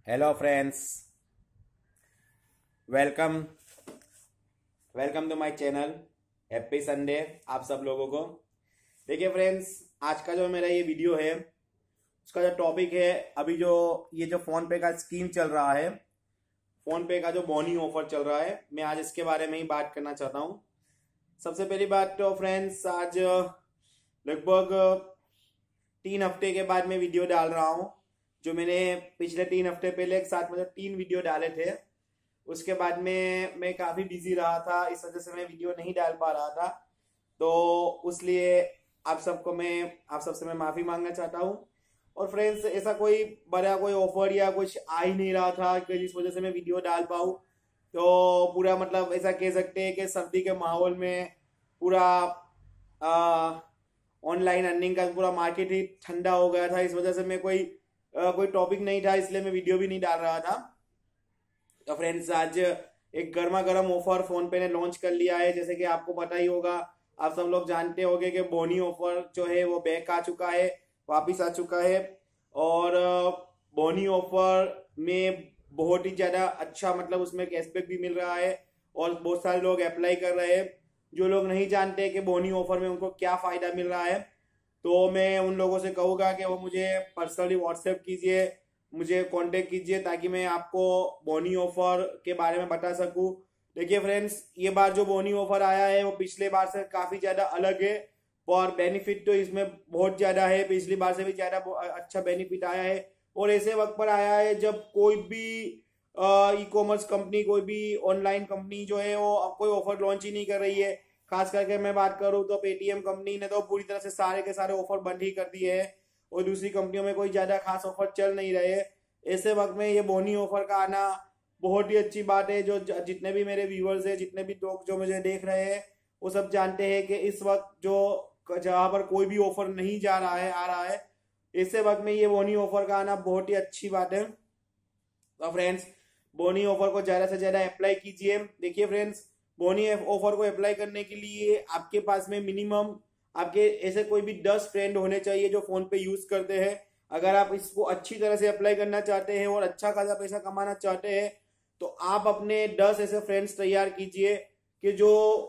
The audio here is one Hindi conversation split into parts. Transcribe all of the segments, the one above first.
Hello friends, welcome welcome to my channel. Happy Sunday आप सब लोगों को। देखिए फ्रेंड्स, आज का जो मेरा ये वीडियो है उसका जो टॉपिक है, अभी जो ये जो फोन पे का स्कीम चल रहा है, फोन पे का जो बोनी ऑफर चल रहा है, मैं आज इसके बारे में ही बात करना चाहता हूँ। सबसे पहली बात तो फ्रेंड्स, आज लगभग 3 हफ्ते के बाद मैं वीडियो डाल रहा हूँ। जो मैंने पिछले 3 हफ्ते पहले एक साथ मतलब 3 वीडियो डाले थे, उसके बाद में मैं काफ़ी बिजी रहा था, इस वजह से मैं वीडियो नहीं डाल पा रहा था। तो इसलिए आप सबसे मैं माफ़ी मांगना चाहता हूँ। और फ्रेंड्स, ऐसा कोई बड़ा कोई ऑफर या कुछ आ ही नहीं रहा था कि जिस वजह से मैं वीडियो डाल पाऊँ। तो पूरा मतलब ऐसा कह सकते हैं कि सर्दी के माहौल में पूरा ऑनलाइन अर्निंग का पूरा मार्केट ही ठंडा हो गया था। इस वजह से मैं कोई टॉपिक नहीं था, इसलिए मैं वीडियो भी नहीं डाल रहा था। तो फ्रेंड्स, आज एक गर्मा गर्म ऑफर फोन पे ने लॉन्च कर लिया है। जैसे कि आपको पता ही होगा, आप सब लोग जानते होंगे कि बोनी ऑफर जो है वो बैक आ चुका है, वापिस आ चुका है। और बोनी ऑफर में बहुत ही ज़्यादा अच्छा मतलब उसमें कैशबैक भी मिल रहा है और बहुत सारे लोग अप्लाई कर रहे हैं। जो लोग नहीं जानते कि बोनी ऑफर में उनको क्या फ़ायदा मिल रहा है, तो मैं उन लोगों से कहूँगा कि वो मुझे पर्सनली व्हाट्सएप कीजिए, मुझे कांटेक्ट कीजिए, ताकि मैं आपको बोनी ऑफर के बारे में बता सकूं। देखिए फ्रेंड्स, ये बार जो बोनी ऑफर आया है वो पिछले बार से काफ़ी ज़्यादा अलग है और बेनिफिट तो इसमें बहुत ज़्यादा है, पिछली बार से भी ज़्यादा अच्छा बेनिफिट आया है। और ऐसे वक्त पर आया है जब कोई भी ई कॉमर्स कंपनी, कोई भी ऑनलाइन कंपनी जो है वो कोई ऑफर लॉन्च ही नहीं कर रही है। खास करके मैं बात करूं तो पेटीएम कंपनी ने तो पूरी तरह से सारे के सारे ऑफर बंद ही कर दिए हैं और दूसरी कंपनियों में कोई ज़्यादा खास ऑफर चल नहीं रहे। ऐसे वक्त में ये बोनी ऑफर का आना बहुत ही अच्छी बात है। जो जितने भी मेरे व्यूअर्स हैं, जितने भी लोग जो मुझे देख रहे हैं, वो सब जानते हैं कि इस वक्त जो जहाँ पर कोई भी ऑफर नहीं जा रहा है, आ रहा है, ऐसे वक्त में ये बोनी ऑफर का आना बहुत ही अच्छी बात है। तो फ्रेंड्स, बोनी ऑफर को ज़्यादा से ज़्यादा अप्लाई कीजिए। देखिए फ्रेंड्स, बोनी ऑफर को अप्लाई करने के लिए आपके पास में मिनिमम आपके ऐसे कोई भी 10 फ्रेंड होने चाहिए जो फ़ोन पे यूज़ करते हैं। अगर आप इसको अच्छी तरह से अप्लाई करना चाहते हैं और अच्छा खासा पैसा कमाना चाहते हैं, तो आप अपने 10 ऐसे फ्रेंड्स तैयार कीजिए कि जो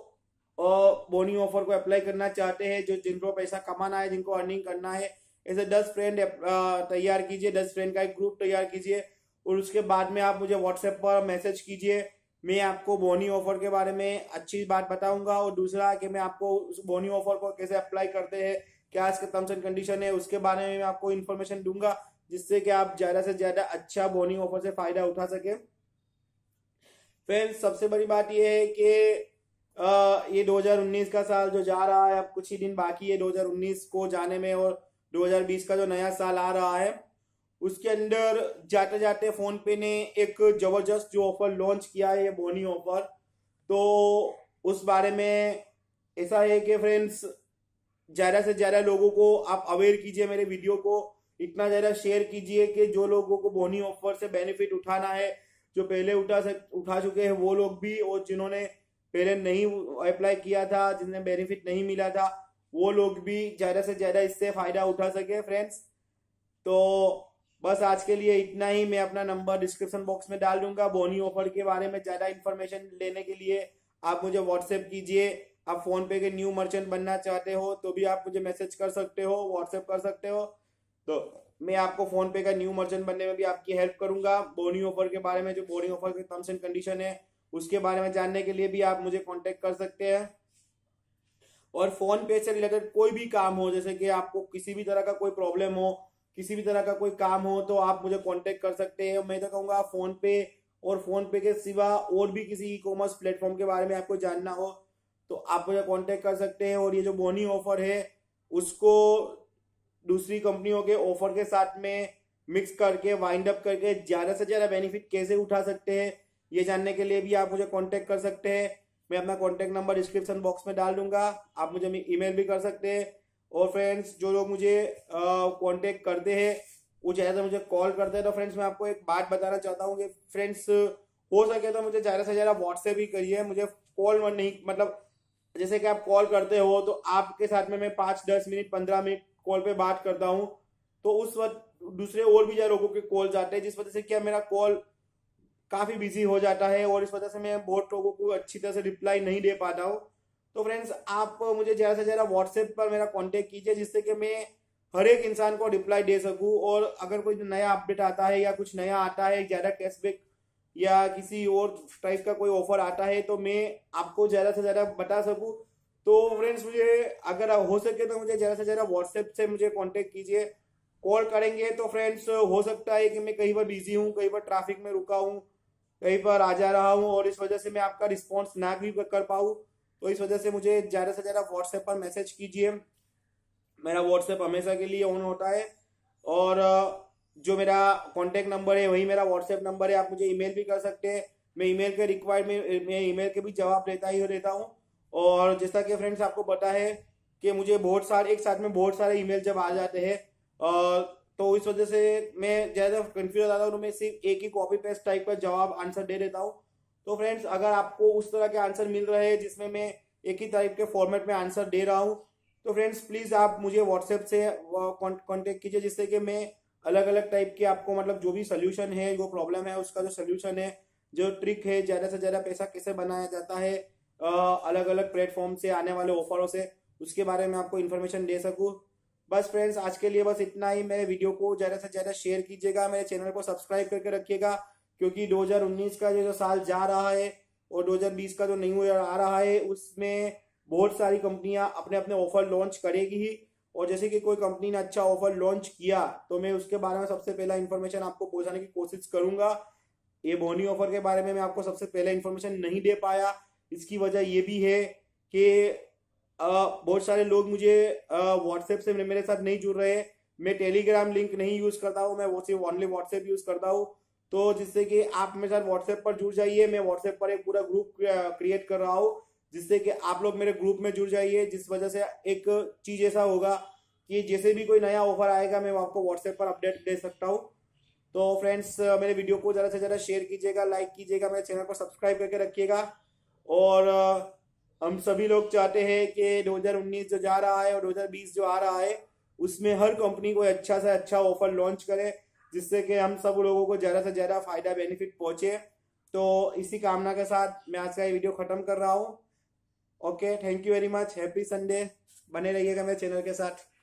बोनी ऑफर को अप्लाई करना चाहते हैं, जो जिनको पैसा कमाना है, जिनको अर्निंग करना है। ऐसे 10 फ्रेंड तैयार कीजिए, 10 फ्रेंड का एक ग्रुप तैयार कीजिए और उसके बाद में आप मुझे व्हाट्सएप पर मैसेज कीजिए। मैं आपको बोनी ऑफर के बारे में अच्छी बात बताऊंगा और दूसरा कि मैं आपको उस बोनी ऑफर को कैसे अप्लाई करते हैं, क्या इसके टर्म्स एंड कंडीशन है, उसके बारे में मैं आपको इन्फॉर्मेशन दूंगा, जिससे कि आप ज़्यादा से ज़्यादा अच्छा बोनी ऑफर से फ़ायदा उठा सके। फ्रेंड्स, सबसे बड़ी बात यह है कि ये 2019 का साल जो जा रहा है, अब कुछ ही दिन बाकी है 2019 को जाने में, और 2020 का जो नया साल आ रहा है उसके अंदर जाते जाते फोन पे ने एक जबरदस्त जो ऑफर लॉन्च किया है, ये बोनी ऑफर। तो उस बारे में ऐसा है कि फ्रेंड्स, ज़्यादा से ज़्यादा लोगों को आप अवेयर कीजिए, मेरे वीडियो को इतना ज़्यादा शेयर कीजिए कि जो लोगों को बोनी ऑफर से बेनिफिट उठाना है, जो पहले उठा चुके हैं वो लोग भी, और जिन्होंने पहले नहीं अप्लाई किया था, जिन्हें बेनिफिट नहीं मिला था, वो लोग भी ज़्यादा से ज़्यादा इससे फ़ायदा उठा सके फ्रेंड्स। तो बस आज के लिए इतना ही। मैं अपना नंबर डिस्क्रिप्शन बॉक्स में डाल दूंगा। बोनी ऑफर के बारे में ज़्यादा इन्फॉर्मेशन लेने के लिए आप मुझे व्हाट्सएप कीजिए। आप फ़ोन पे के न्यू मर्चेंट बनना चाहते हो तो भी आप मुझे मैसेज कर सकते हो, व्हाट्सएप कर सकते हो। तो मैं आपको फ़ोन पे का न्यू मर्चेंट बनने में भी आपकी हेल्प करूंगा। बोनी ऑफर के बारे में, जो बोनी ऑफर के टर्म्स एंड कंडीशन है, उसके बारे में जानने के लिए भी आप मुझे कॉन्टेक्ट कर सकते हैं। और फ़ोन पे से रिलेटेड कोई भी काम हो, जैसे कि आपको किसी भी तरह का कोई प्रॉब्लम हो, किसी भी तरह का कोई काम हो, तो आप मुझे कांटेक्ट कर सकते हैं। मैं तो कहूँगा फ़ोन पे और फ़ोन पे के सिवा और भी किसी ई कॉमर्स प्लेटफॉर्म के बारे में आपको जानना हो तो आप मुझे कांटेक्ट कर सकते हैं। और ये जो बोनी ऑफर है उसको दूसरी कंपनियों के ऑफर के साथ में मिक्स करके, वाइंड अप करके ज़्यादा से ज़्यादा बेनिफिट कैसे उठा सकते हैं, ये जानने के लिए भी आप मुझे कॉन्टेक्ट कर सकते हैं। मैं अपना कॉन्टेक्ट नंबर डिस्क्रिप्शन बॉक्स में डाल दूंगा, आप मुझे ईमेल भी कर सकते हैं। और फ्रेंड्स, जो लोग मुझे कांटेक्ट करते हैं वो ज़्यादा मुझे कॉल करते हैं, तो फ्रेंड्स मैं आपको एक बात बताना चाहता हूँ कि फ्रेंड्स, हो सके तो मुझे ज़्यादा से ज़्यादा व्हाट्सएप ही करिए, मुझे कॉल नहीं, मतलब जैसे कि आप कॉल करते हो तो आपके साथ में मैं 5-10 मिनट 15 मिनट कॉल पे बात करता हूँ, तो उस वक्त दूसरे और भी ज़्यादा लोगों के कॉल्स आते हैं, जिस वजह से क्या मेरा कॉल काफ़ी बिजी हो जाता है और इस वजह से मैं बहुत लोगों को अच्छी तरह से रिप्लाई नहीं दे पाता हूँ। तो फ्रेंड्स आप मुझे ज़्यादा से ज़्यादा व्हाट्सएप पर मेरा कांटेक्ट कीजिए, जिससे कि मैं हर एक इंसान को रिप्लाई दे सकूँ। और अगर कोई नया अपडेट आता है या कुछ नया आता है, ज़्यादा कैशबैक या किसी और टाइप का कोई ऑफर आता है, तो मैं आपको ज़्यादा से ज़्यादा बता सकूँ। तो फ्रेंड्स मुझे अगर हो सके तो मुझे ज़्यादा से ज़्यादा व्हाट्सएप से मुझे कांटेक्ट कीजिए। कॉल करेंगे तो फ्रेंड्स हो सकता है कि मैं कहीं पर बिजी हूँ, कहीं पर ट्रैफिक में रुका हूँ, कहीं पर आ जा रहा हूँ, और इस वजह से मैं आपका रिस्पॉन्स ना भी कर पाऊँ। तो इस वजह से मुझे ज़्यादा से ज़्यादा व्हाट्सएप पर मैसेज कीजिए। मेरा व्हाट्सएप हमेशा के लिए ऑन होता है। और जो मेरा कॉन्टैक्ट नंबर है वही मेरा व्हाट्सएप नंबर है। आप मुझे ईमेल भी कर सकते हैं, मैं ईमेल के रिक्वायर्ड में मैं ईमेल के भी जवाब देता ही रहता हूँ। और जैसा कि फ्रेंड्स आपको पता है कि मुझे बहुत सारे एक साथ में बहुत सारे ईमेल जब आ जाते हैं, तो इस वजह से मैं ज़्यादा कंफ्यूज हो जाता हूँ, तो मैं सिर्फ एक ही कॉपी पेस्ट टाइप का जवाब आंसर दे देता हूँ। तो फ्रेंड्स अगर आपको उस तरह के आंसर मिल रहे हैं जिसमें मैं एक ही टाइप के फॉर्मेट में आंसर दे रहा हूँ, तो फ्रेंड्स प्लीज़ आप मुझे व्हाट्सएप से कांटेक्ट कीजिए, जिससे कि मैं अलग अलग टाइप के आपको मतलब जो भी सोल्यूशन है, जो प्रॉब्लम है उसका जो सोल्यूशन है, जो ट्रिक है ज़्यादा से ज़्यादा पैसा कैसे बनाया जाता है अलग अलग प्लेटफॉर्म से आने वाले ऑफरों से, उसके बारे में आपको इन्फॉर्मेशन दे सकूँ। बस फ्रेंड्स आज के लिए बस इतना ही। मेरे वीडियो को ज़्यादा से ज़्यादा शेयर कीजिएगा, मेरे चैनल को सब्सक्राइब करके रखिएगा, क्योंकि 2019 का जो साल जा रहा है और 2020 का जो न्यू ईयर आ रहा है उसमें बहुत सारी कंपनियां अपने अपने ऑफर लॉन्च करेगी ही। और जैसे कि कोई कंपनी ने अच्छा ऑफर लॉन्च किया तो मैं उसके बारे में सबसे पहला इन्फॉर्मेशन आपको पहुंचाने की कोशिश करूंगा। ये बोनी ऑफर के बारे में मैं आपको सबसे पहले इन्फॉर्मेशन नहीं दे पाया, इसकी वजह ये भी है कि बहुत सारे लोग मुझे व्हाट्सएप से मेरे साथ नहीं जुड़ रहे। मैं टेलीग्राम लिंक नहीं यूज करता हूँ, मैं वो सिर्फ ओनली व्हाट्सएप यूज करता हूँ। तो जिससे कि आप मेरे साथ व्हाट्सएप पर जुड़ जाइए। मैं व्हाट्सएप पर एक पूरा ग्रुप क्रिएट कर रहा हूँ, जिससे कि आप लोग मेरे ग्रुप में जुड़ जाइए, जिस वजह से एक चीज ऐसा होगा कि जैसे भी कोई नया ऑफर आएगा मैं आपको व्हाट्सएप पर अपडेट दे सकता हूँ। तो फ्रेंड्स मेरे वीडियो को ज़्यादा से ज़्यादा शेयर कीजिएगा, लाइक कीजिएगा, मेरे चैनल को सब्सक्राइब करके रखिएगा। और हम सभी लोग चाहते हैं कि 2019 जो जा रहा है और 2020 जो आ रहा है उसमें हर कंपनी को अच्छा से अच्छा ऑफर लॉन्च करे, जिससे कि हम सब लोगों को ज़्यादा से ज़्यादा फायदा बेनिफिट पहुंचे। तो इसी कामना के साथ मैं आज का ये वीडियो ख़त्म कर रहा हूँ। Okay, thank you very much, happy Sunday. बने रहिएगा मेरे चैनल के साथ।